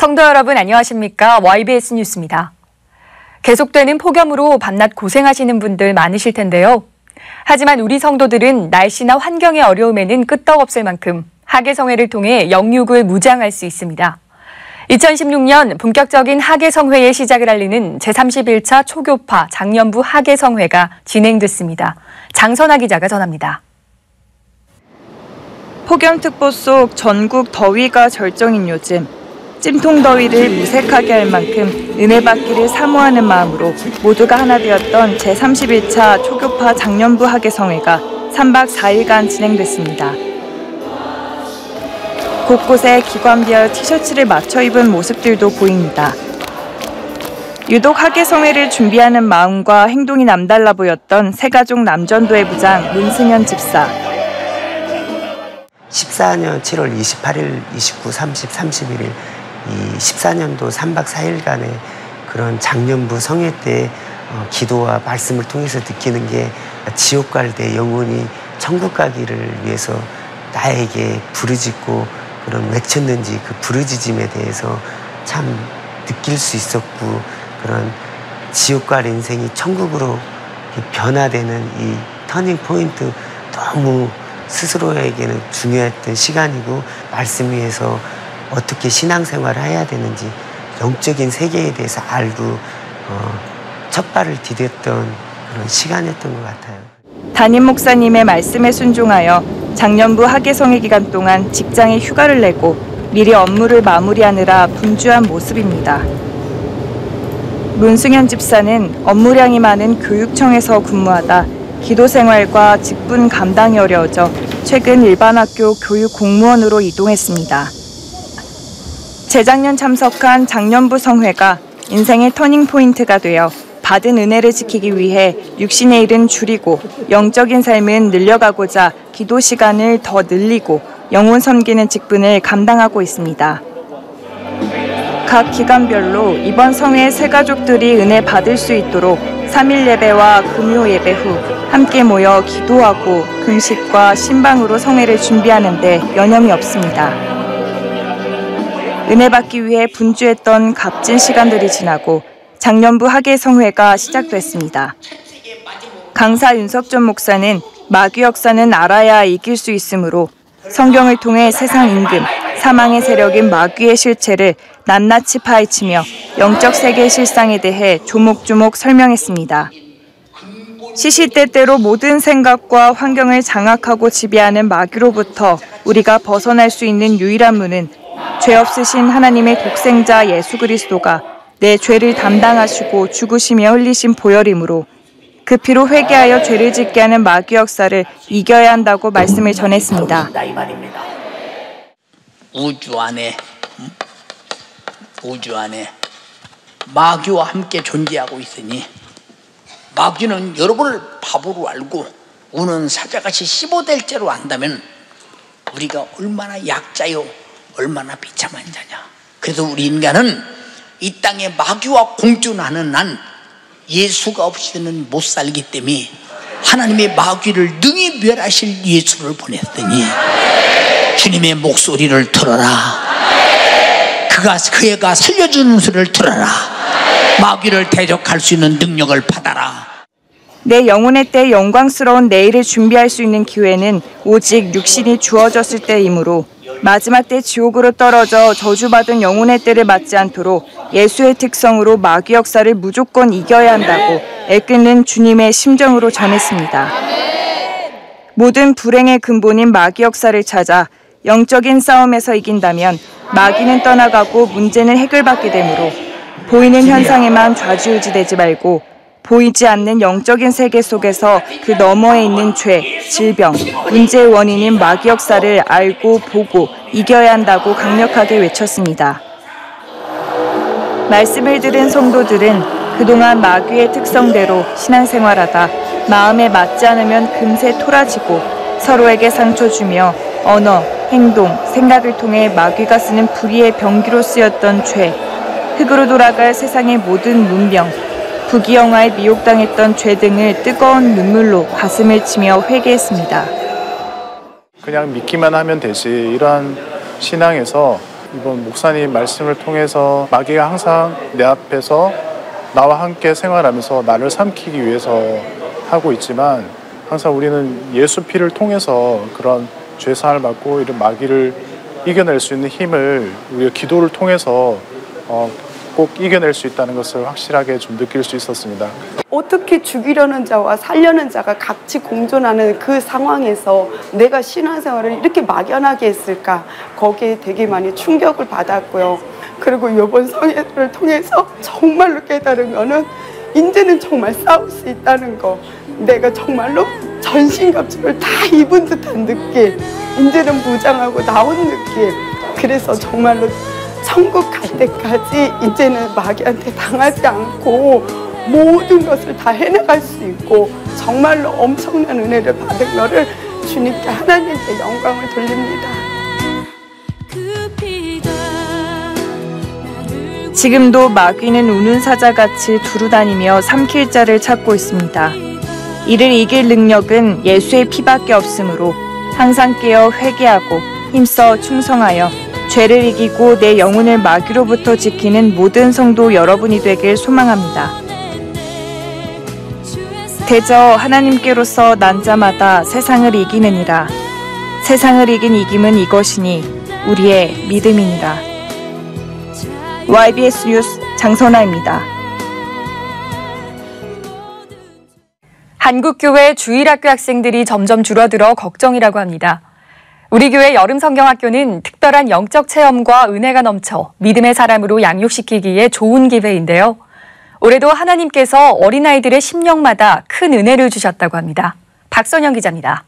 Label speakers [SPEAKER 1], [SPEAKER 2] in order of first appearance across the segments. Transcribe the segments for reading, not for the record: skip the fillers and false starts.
[SPEAKER 1] 성도 여러분 안녕하십니까? YBS 뉴스입니다. 계속되는 폭염으로 밤낮 고생하시는 분들 많으실 텐데요. 하지만 우리 성도들은 날씨나 환경의 어려움에는 끄떡없을 만큼 하계성회를 통해 영육을 무장할 수 있습니다. 2016년 본격적인 하계성회의 시작을 알리는 제31차 초교파 장년부 하계성회가 진행됐습니다. 장선아 기자가 전합니다.
[SPEAKER 2] 폭염특보 속 전국 더위가 절정인 요즘 찜통더위를 무색하게 할 만큼 은혜 받기를 사모하는 마음으로 모두가 하나 되었던 제31차 초교파 장년부 하계성회가 3박 4일간 진행됐습니다. 곳곳에 기관별 티셔츠를 맞춰 입은 모습들도 보입니다. 유독 하계성회를 준비하는 마음과 행동이 남달라 보였던 새가족 남전도의 부장 문승현 집사.
[SPEAKER 3] 14년 7월 28일, 29, 30, 31일 이 14년도 3박 4일간의 그런 장년부 성회 때 기도와 말씀을 통해서 느끼는 게 지옥 갈 때 영혼이 천국 가기를 위해서 나에게 부르짖고 그런 외쳤는지 그 부르짖음에 대해서 참 느낄 수 있었고 그런 지옥 갈 인생이 천국으로 변화되는 이 터닝 포인트 너무 스스로에게는 중요했던 시간이고 말씀 위에서 어떻게 신앙생활을 해야 되는지 영적인 세계에 대해서 알고 첫 발을 디뎠던 그런 시간이었던 것 같아요.
[SPEAKER 2] 담임 목사님의 말씀에 순종하여 장년부 하계성회 기간 동안 직장에 휴가를 내고 미리 업무를 마무리하느라 분주한 모습입니다. 문승현 집사는 업무량이 많은 교육청에서 근무하다 기도 생활과 직분 감당이 어려워져 최근 일반학교 교육 공무원으로 이동했습니다. 재작년 참석한 장년부 성회가 인생의 터닝포인트가 되어 받은 은혜를 지키기 위해 육신의 일은 줄이고 영적인 삶은 늘려가고자 기도 시간을 더 늘리고 영혼 섬기는 직분을 감당하고 있습니다. 각 기간별로 이번 성회의 새가족들이 은혜 받을 수 있도록 3일 예배와 금요 예배 후 함께 모여 기도하고 금식과 신방으로 성회를 준비하는 데 여념이 없습니다. 은혜 받기 위해 분주했던 값진 시간들이 지나고 장년부 하계성회가 시작됐습니다. 강사 윤석전 목사는 마귀 역사는 알아야 이길 수 있으므로 성경을 통해 세상 임금, 사망의 세력인 마귀의 실체를 낱낱이 파헤치며 영적 세계의 실상에 대해 조목조목 설명했습니다. 시시때때로 모든 생각과 환경을 장악하고 지배하는 마귀로부터 우리가 벗어날 수 있는 유일한 문은 죄 없으신 하나님의 독생자 예수 그리스도가 내 죄를 담당하시고 죽으시며 흘리신 보혈이므로 그 피로 회개하여 죄를 짓게 하는 마귀 역사를 이겨야 한다고 말씀을 전했습니다.
[SPEAKER 4] 우주 안에 마귀와 함께 존재하고 있으니 마귀는 여러분을 바보로 알고 우는 사자같이 씹어댈 죄로 안다면 우리가 얼마나 약자요 얼마나 비참한 자냐. 그래서 우리 인간은 이 땅에 마귀와 공존하는 한 예수가 없이는 못 살기 때문에 하나님의 마귀를 능히 멸하실 예수를 보냈더니 주님의 목소리를 들어라. 그가 살려주는 소리를 들어라. 마귀를 대적할 수 있는 능력을 받아라.
[SPEAKER 2] 내 영혼의 때 영광스러운 내일을 준비할 수 있는 기회는 오직 육신이 주어졌을 때이므로 마지막 때 지옥으로 떨어져 저주받은 영혼의 때를 맞지 않도록 예수의 특성으로 마귀 역사를 무조건 이겨야 한다고 애끓는 주님의 심정으로 전했습니다. 모든 불행의 근본인 마귀 역사를 찾아 영적인 싸움에서 이긴다면 마귀는 떠나가고 문제는 해결받게 되므로 보이는 현상에만 좌지우지되지 말고 보이지 않는 영적인 세계 속에서 그 너머에 있는 죄, 질병, 문제의 원인인 마귀 역사를 알고 보고 이겨야 한다고 강력하게 외쳤습니다. 말씀을 들은 성도들은 그동안 마귀의 특성대로 신앙생활하다 마음에 맞지 않으면 금세 토라지고 서로에게 상처 주며 언어, 행동, 생각을 통해 마귀가 쓰는 불의의 병기로 쓰였던 죄, 흙으로 돌아갈 세상의 모든 문명, 부귀영화에 미혹당했던 죄 등을 뜨거운 눈물로 가슴을 치며 회개했습니다.
[SPEAKER 5] 그냥 믿기만 하면 되지 이러한 신앙에서 이번 목사님 말씀을 통해서 마귀가 항상 내 앞에서 나와 함께 생활하면서 나를 삼키기 위해서 하고 있지만 항상 우리는 예수 피를 통해서 그런 죄사함을 받고 이런 마귀를 이겨낼 수 있는 힘을 우리가 기도를 통해서 꼭 이겨낼 수 있다는 것을 확실하게 좀 느낄 수 있었습니다.
[SPEAKER 6] 어떻게 죽이려는 자와 살려는 자가 같이 공존하는 그 상황에서 내가 신앙생활을 이렇게 막연하게 했을까? 거기에 되게 많이 충격을 받았고요. 그리고 이번 성회를 통해서 정말로 깨달은 거는 이제는 정말 싸울 수 있다는 거. 내가 정말로 전신갑주를 다 입은 듯한 느낌. 이제는 무장하고 나온 느낌. 그래서 정말로 천국 갈 때까지 이제는 마귀한테 당하지 않고 모든 것을 다 해나갈 수 있고 정말로 엄청난 은혜를 받은 거를 주님께 하나님께 영광을 돌립니다.
[SPEAKER 2] 지금도 마귀는 우는 사자같이 두루다니며 삼킬 자를 찾고 있습니다. 이를 이길 능력은 예수의 피밖에 없으므로 항상 깨어 회개하고 힘써 충성하여 죄를 이기고 내 영혼을 마귀로부터 지키는 모든 성도 여러분이 되길 소망합니다. 대저 하나님께로서 난 자마다 세상을 이기느니라. 세상을 이긴 이김은 이것이니 우리의 믿음이니라. YBS 뉴스 장선아입니다.
[SPEAKER 1] 한국교회 주일학교 학생들이 점점 줄어들어 걱정이라고 합니다. 우리 교회 여름성경학교는 특별한 영적 체험과 은혜가 넘쳐 믿음의 사람으로 양육시키기에 좋은 기회인데요. 올해도 하나님께서 어린아이들의 심령마다 큰 은혜를 주셨다고 합니다. 박선영 기자입니다.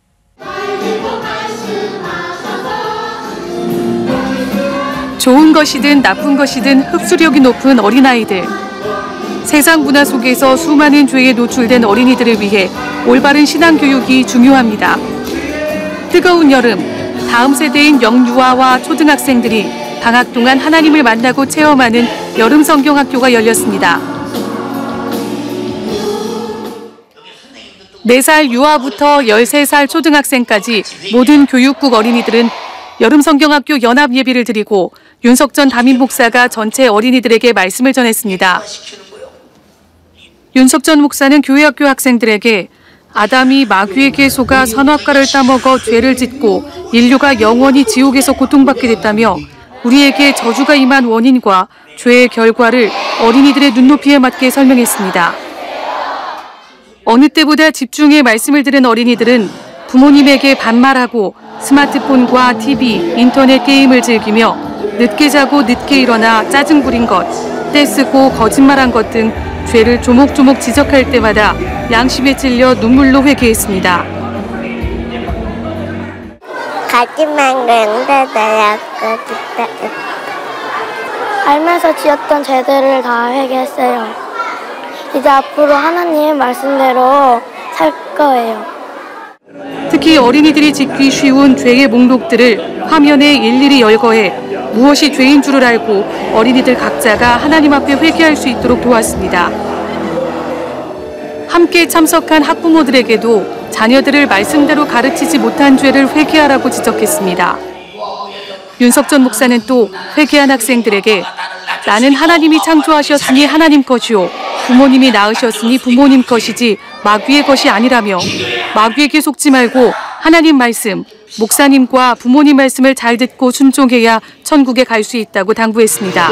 [SPEAKER 7] 좋은 것이든 나쁜 것이든 흡수력이 높은 어린아이들. 세상 문화 속에서 수많은 죄에 노출된 어린이들을 위해 올바른 신앙교육이 중요합니다. 뜨거운 여름, 다음 세대인 영유아와 초등학생들이 방학 동안 하나님을 만나고 체험하는 여름성경학교가 열렸습니다. 4살 유아부터 13살 초등학생까지 모든 교육국 어린이들은 여름성경학교 연합예비를 드리고 윤석전 담임 목사가 전체 어린이들에게 말씀을 전했습니다. 윤석전 목사는 교회학교 학생들에게 아담이 마귀에게 속아 선악과를 따먹어 죄를 짓고 인류가 영원히 지옥에서 고통받게 됐다며 우리에게 저주가 임한 원인과 죄의 결과를 어린이들의 눈높이에 맞게 설명했습니다. 어느 때보다 집중해 말씀을 들은 어린이들은 부모님에게 반말하고 스마트폰과 TV, 인터넷 게임을 즐기며 늦게 자고 늦게 일어나 짜증 부린 것, 떼쓰고 거짓말한 것 등 죄를 조목조목 지적할 때마다 양심에 찔려 눈물로 회개했습니다.
[SPEAKER 8] 가지만 영대대학교 알면서 지었던 죄들을 다 회개했어요. 이제 앞으로 하나님 말씀대로 살 거예요.
[SPEAKER 7] 특히 어린이들이 짓기 쉬운 죄의 목록들을 화면에 일일이 열거해 무엇이 죄인 줄을 알고 어린이들 각자가 하나님 앞에 회개할 수 있도록 도왔습니다. 함께 참석한 학부모들에게도 자녀들을 말씀대로 가르치지 못한 죄를 회개하라고 지적했습니다. 윤석전 목사는 또 회개한 학생들에게 나는 하나님이 창조하셨으니 하나님 것이요 부모님이 낳으셨으니 부모님 것이지 마귀의 것이 아니라며 마귀에게 속지 말고 하나님 말씀, 목사님과 부모님 말씀을 잘 듣고 순종해야 천국에 갈 수 있다고 당부했습니다.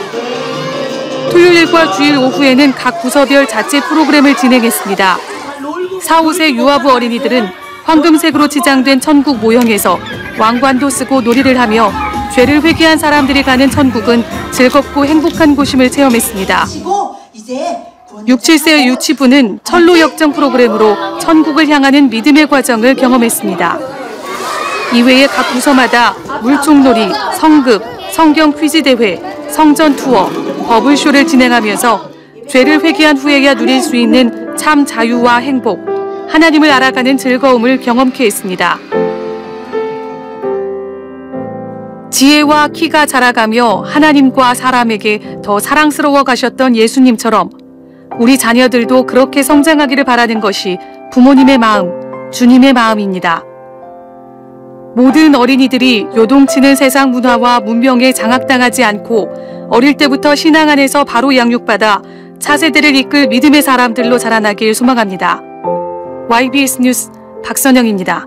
[SPEAKER 7] 토요일과 주일 오후에는 각 부서별 자체 프로그램을 진행했습니다. 4, 5세 유아부 어린이들은 황금색으로 치장된 천국 모형에서 왕관도 쓰고 놀이를 하며 죄를 회개한 사람들이 가는 천국은 즐겁고 행복한 곳임을 체험했습니다. 6, 7세 유치부는 철로 역정 프로그램으로 천국을 향하는 믿음의 과정을 경험했습니다. 이외에 각 부서마다 물총놀이, 성극, 성경 퀴즈 대회, 성전 투어, 버블쇼를 진행하면서 죄를 회개한 후에야 누릴 수 있는 참 자유와 행복, 하나님을 알아가는 즐거움을 경험케 했습니다. 지혜와 키가 자라가며 하나님과 사람에게 더 사랑스러워 가셨던 예수님처럼 우리 자녀들도 그렇게 성장하기를 바라는 것이 부모님의 마음, 주님의 마음입니다. 모든 어린이들이 요동치는 세상 문화와 문명에 장악당하지 않고 어릴 때부터 신앙 안에서 바로 양육받아 차세대를 이끌 믿음의 사람들로 자라나길 소망합니다. YBS 뉴스 박선영입니다.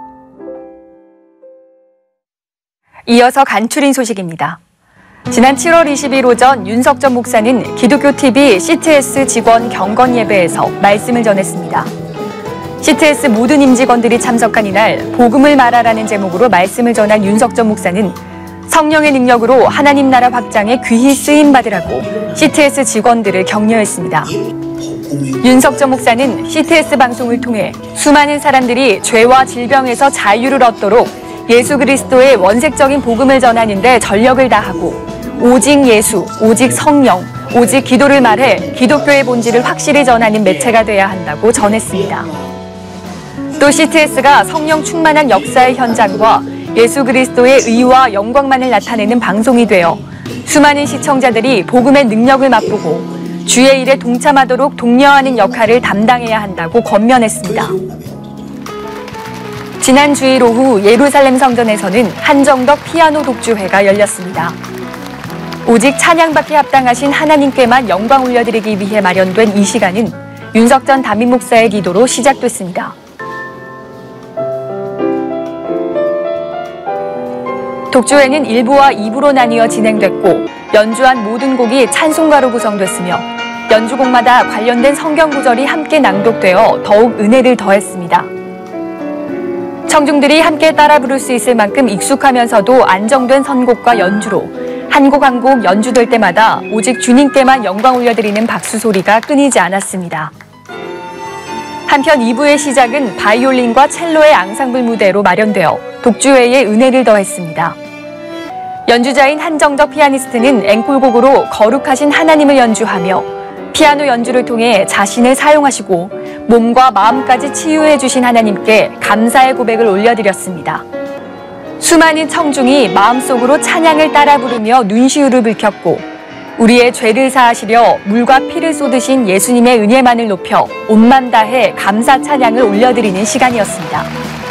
[SPEAKER 1] 이어서 간추린 소식입니다. 지난 7월 20일 오전 윤석전 목사는 기독교TV CTS 직원 경건 예배에서 말씀을 전했습니다. CTS 모든 임직원들이 참석한 이날 복음을 말하라는 제목으로 말씀을 전한 윤석전 목사는 성령의 능력으로 하나님 나라 확장에 귀히 쓰임받으라고 CTS 직원들을 격려했습니다. 윤석전 목사는 CTS 방송을 통해 수많은 사람들이 죄와 질병에서 자유를 얻도록 예수 그리스도의 원색적인 복음을 전하는 데 전력을 다하고 오직 예수, 오직 성령, 오직 기도를 말해 기독교의 본질을 확실히 전하는 매체가 돼야 한다고 전했습니다. 또 CTS가 성령 충만한 역사의 현장과 예수 그리스도의 의와 영광만을 나타내는 방송이 되어 수많은 시청자들이 복음의 능력을 맛보고 주의 일에 동참하도록 독려하는 역할을 담당해야 한다고 권면했습니다. 지난 주일 오후 예루살렘 성전에서는 한정덕 피아노 독주회가 열렸습니다. 오직 찬양받기 합당하신 하나님께만 영광 올려드리기 위해 마련된 이 시간은 윤석전 담임 목사의 기도로 시작됐습니다. 독주회는 1부와 2부로 나뉘어 진행됐고 연주한 모든 곡이 찬송가로 구성됐으며 연주곡마다 관련된 성경 구절이 함께 낭독되어 더욱 은혜를 더했습니다. 청중들이 함께 따라 부를 수 있을 만큼 익숙하면서도 안정된 선곡과 연주로 한 곡 한 곡 연주될 때마다 오직 주님께만 영광 올려드리는 박수 소리가 끊이지 않았습니다. 한편 2부의 시작은 바이올린과 첼로의 앙상블 무대로 마련되어 독주회에 은혜를 더했습니다. 연주자인 한정덕 피아니스트는 앵콜곡으로 거룩하신 하나님을 연주하며 피아노 연주를 통해 자신을 사용하시고 몸과 마음까지 치유해 주신 하나님께 감사의 고백을 올려드렸습니다. 수많은 청중이 마음속으로 찬양을 따라 부르며 눈시울을 붉혔고 우리의 죄를 사하시려 물과 피를 쏟으신 예수님의 은혜만을 높여 온맘 다해 감사 찬양을 올려드리는 시간이었습니다.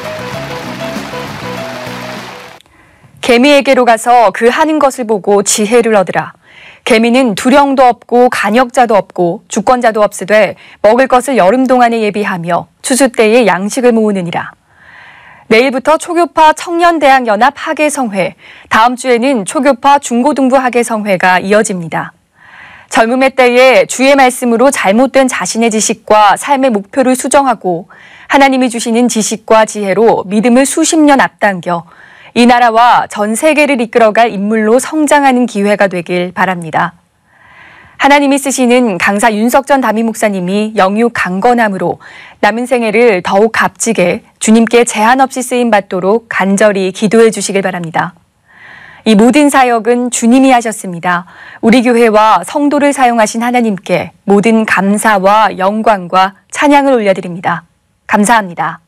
[SPEAKER 1] 개미에게로 가서 그 하는 것을 보고 지혜를 얻으라. 개미는 두령도 없고 간역자도 없고 주권자도 없으되 먹을 것을 여름 동안에 예비하며 추수 때에 양식을 모으느니라. 내일부터 초교파 청년대학연합 학예성회, 다음 주에는 초교파 중고등부 학예성회가 이어집니다. 젊음의 때에 주의 말씀으로 잘못된 자신의 지식과 삶의 목표를 수정하고 하나님이 주시는 지식과 지혜로 믿음을 수십 년 앞당겨 이 나라와 전 세계를 이끌어갈 인물로 성장하는 기회가 되길 바랍니다. 하나님이 쓰시는 강사 윤석전 담임 목사님이 영육 강건함으로 남은 생애를 더욱 값지게 주님께 제한 없이 쓰임받도록 간절히 기도해 주시길 바랍니다. 이 모든 사역은 주님이 하셨습니다. 우리 교회와 성도를 사용하신 하나님께 모든 감사와 영광과 찬양을 올려드립니다. 감사합니다.